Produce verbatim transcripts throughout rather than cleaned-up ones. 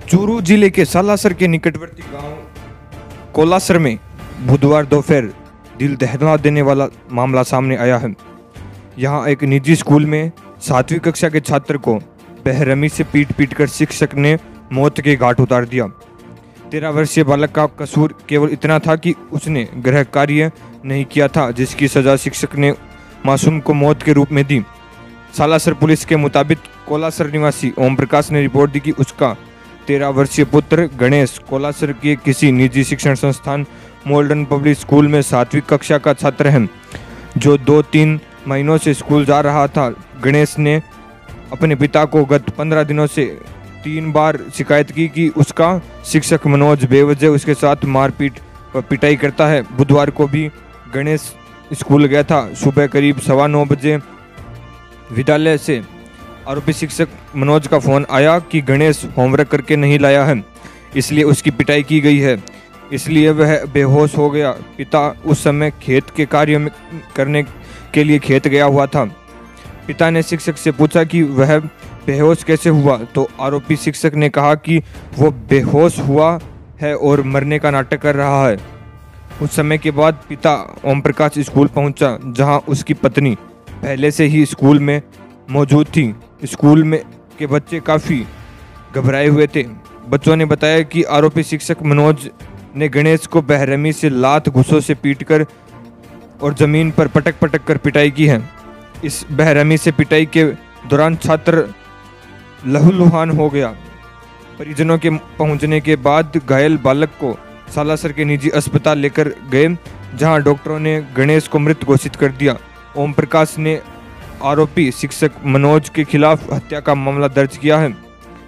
चूरू जिले के सालासर के निकटवर्ती गांव कोलासर में बुधवार दोपहर दिल दहला देने वाला मामला सामने आया है। यहां एक निजी स्कूल में सातवीं कक्षा के छात्र को बेरहमी से पीट पीट कर शिक्षक ने मौत के घाट उतार दिया। तेरह वर्षीय बालक का कसूर केवल इतना था कि उसने गृह कार्य नहीं किया था, जिसकी सजा शिक्षक ने मासूम को मौत के रूप में दी। सालासर पुलिस के मुताबिक कोलासर निवासी ओम प्रकाश ने रिपोर्ट दी कि उसका तेरह वर्षीय पुत्र गणेश कोलासर के किसी निजी शिक्षण संस्थान मॉडर्न पब्लिक स्कूल में सातवीं कक्षा का छात्र है, जो दो तीन महीनों से स्कूल जा रहा था। गणेश ने अपने पिता को गत पंद्रह दिनों से तीन बार शिकायत की कि उसका शिक्षक मनोज बेवजह उसके साथ मारपीट व पिटाई करता है। बुधवार को भी गणेश स्कूल गया था। सुबह करीब सवा नौ बजे विद्यालय से आरोपी शिक्षक मनोज का फोन आया कि गणेश होमवर्क करके नहीं लाया है, इसलिए उसकी पिटाई की गई है, इसलिए वह बेहोश हो गया। पिता उस समय खेत के कार्य में करने के लिए खेत गया हुआ था। पिता ने शिक्षक से पूछा कि वह बेहोश कैसे हुआ, तो आरोपी शिक्षक ने कहा कि वो बेहोश हुआ है और मरने का नाटक कर रहा है। उस समय के बाद पिता ओम प्रकाश स्कूल पहुंचा, जहां उसकी पत्नी पहले से ही स्कूल में मौजूद थी। स्कूल में के बच्चे काफ़ी घबराए हुए थे। बच्चों ने बताया कि आरोपी शिक्षक मनोज ने गणेश को बेरहमी से लात घुसों से पीटकर और ज़मीन पर पटक पटक कर पिटाई की है। इस बेरहमी से पिटाई के दौरान छात्र लहूलुहान हो गया। परिजनों के पहुंचने के बाद घायल बालक को सालासर के निजी अस्पताल लेकर गए, जहां डॉक्टरों ने गणेश को मृत घोषित कर दिया। ओम प्रकाश ने आरोपी शिक्षक मनोज के खिलाफ हत्या का मामला दर्ज किया है।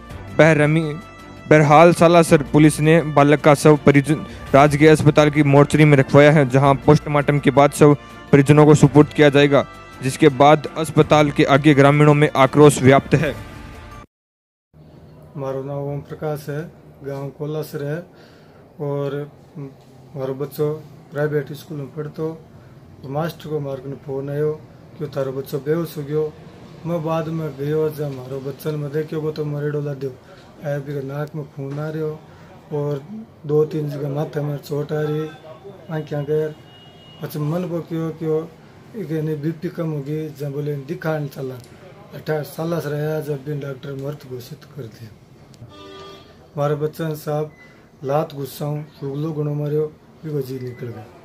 बेरहमी बहरहाल सालासर पुलिस ने बालक का शव परिजन राजकीय अस्पताल की मोर्चरी में रखवाया है, जहां पोस्टमार्टम के बाद शव परिजनों को सुपुर्द किया जाएगा, जिसके बाद अस्पताल के आगे ग्रामीणों में आक्रोश व्याप्त है। मारो नाम ओम प्रकाश है, गांव कोलासर है और मारो बच्चों प्राइवेट स्कूल में पढ़तो। तो मास्टर को मार फोन आयो कि तारो बच्चो बेहोश हो गयो। मैं बाद में गयो, जब मारो बच्चन में देखो वो तो मरेडो ला दो है, भी नाक में खून आ रहा और दो तीन जगह माथे में चोट आ रही, आँखें गैर। अच्छा मन को क्यों क्यों बीपी कम होगी, जब बोले दिखाने चला अठारह साल से रहा, जब भी डॉक्टर मृत घोषित कर दिया। हमारे बच्चन साहब लात गुस्सा सुगलो गुणों मारियो भी जी निकल गया।